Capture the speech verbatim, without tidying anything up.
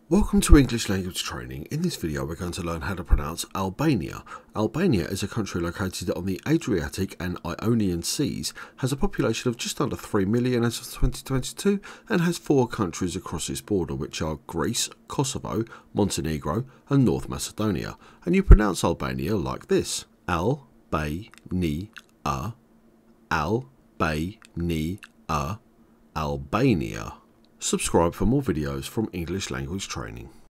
Welcome to English Language Training. In this video we're going to learn how to pronounce Albania. Albania is a country located on the Adriatic and Ionian Seas, has a population of just under three million as of twenty twenty-two and has four countries across its border, which are Greece, Kosovo, Montenegro and North Macedonia. And you pronounce Albania like this: Al-bay-ni-a, Al-bay-ni-a, Albania. Subscribe for more videos from English Language Training.